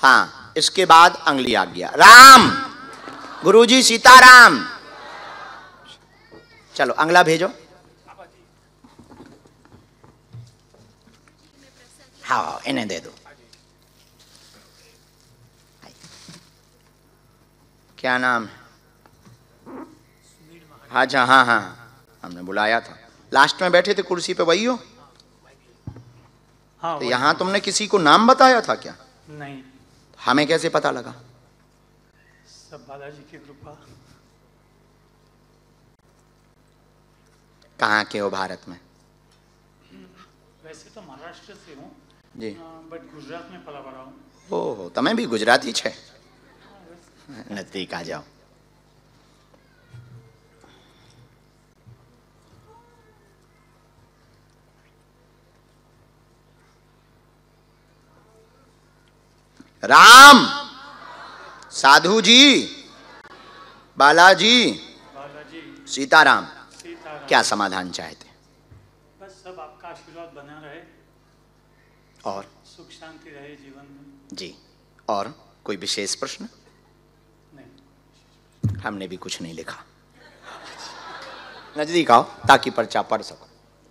हाँ, इसके बाद अंगुली आ गया। राम, गुरुजी सीताराम। चलो अगला भेजो। हाँ, इन्हें दे दो। क्या नाम है? अच्छा, हाँ हाँ, हमने बुलाया था। लास्ट में बैठे थे कुर्सी पे, वही हो? हाँ, तो यहाँ तुमने किसी को नाम बताया था क्या? नहीं। हमें कैसे पता लगा? सब बालाजी की कृपा। कहाँ के हो भारत में? वैसे तो महाराष्ट्र से हूँ जी, बट गुजरात में पला बड़ा हूँ। ओह, તમે भी गुजराती छे? नजदीक आ जाओ। राम, साधु जी, बालाजी, सीताराम, क्या समाधान चाहते? बस सब आपका आशीर्वाद बना रहे और सुख शांति रहे जीवन में। जी, और कोई विशेष प्रश्न? नहीं, हमने भी कुछ नहीं लिखा। नजदीक आओ ताकि पर्चा पढ़ सको।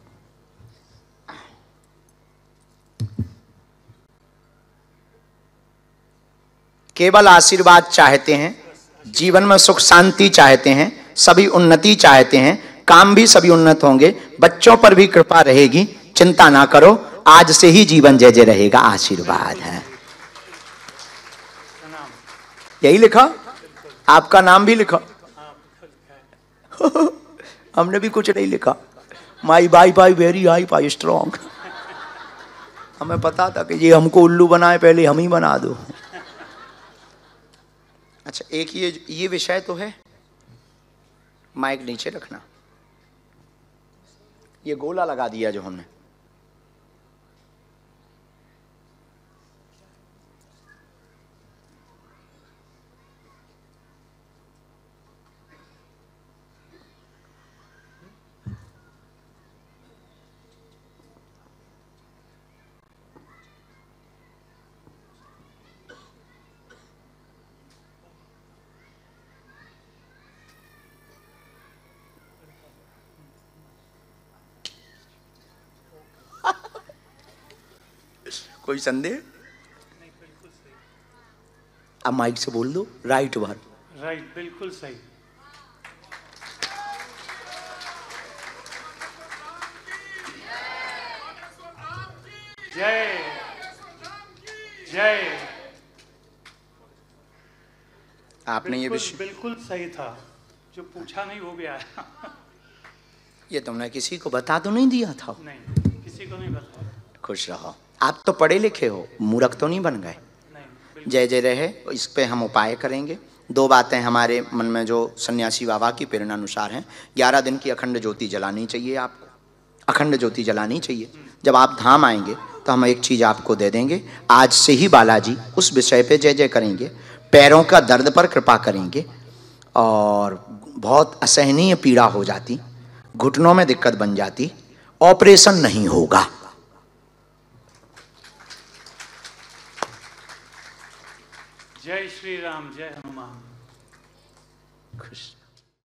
केवल आशीर्वाद चाहते हैं, जीवन में सुख शांति चाहते हैं, सभी उन्नति चाहते हैं, काम भी सभी उन्नत होंगे, बच्चों पर भी कृपा रहेगी, चिंता ना करो, आज से ही जीवन जय जय रहेगा, आशीर्वाद है। यही लिखा? आपका नाम भी लिखा? हमने भी कुछ नहीं लिखा। माई बाई बाई वेरी हाई फाई स्ट्रॉन्ग। हमें पता था कि ये हमको उल्लू बनाए, पहले हम ही बना दो। अच्छा, एक ये विषय तो है, माइक नीचे रखना। ये गोला लगा दिया जो हमने, कोई संदेह? अब माइक से बोल दो, राइट बार। राइट, बिल्कुल सही। जय जय। आपने ये विषय बिल्कुल सही था, जो पूछा नहीं वो भी आया। ये तुमने किसी को बता तो नहीं दिया था? नहीं, किसी को नहीं बताया। खुश रहो, आप तो पढ़े लिखे हो, मूर्ख तो नहीं बन गए। जय जय रहे, इस पे हम उपाय करेंगे। दो बातें हमारे मन में जो सन्यासी बाबा की प्रेरणा अनुसार हैं। 11 दिन की अखंड ज्योति जलानी चाहिए आपको, अखंड ज्योति जलानी चाहिए। जब आप धाम आएंगे तो हम एक चीज़ आपको दे देंगे। आज से ही बालाजी उस विषय पे जय जय करेंगे, पैरों का दर्द पर कृपा करेंगे, और बहुत असहनीय पीड़ा हो जाती, घुटनों में दिक्कत बन जाती, ऑपरेशन नहीं होगा। जय श्री राम, जय हनुमान। खुश।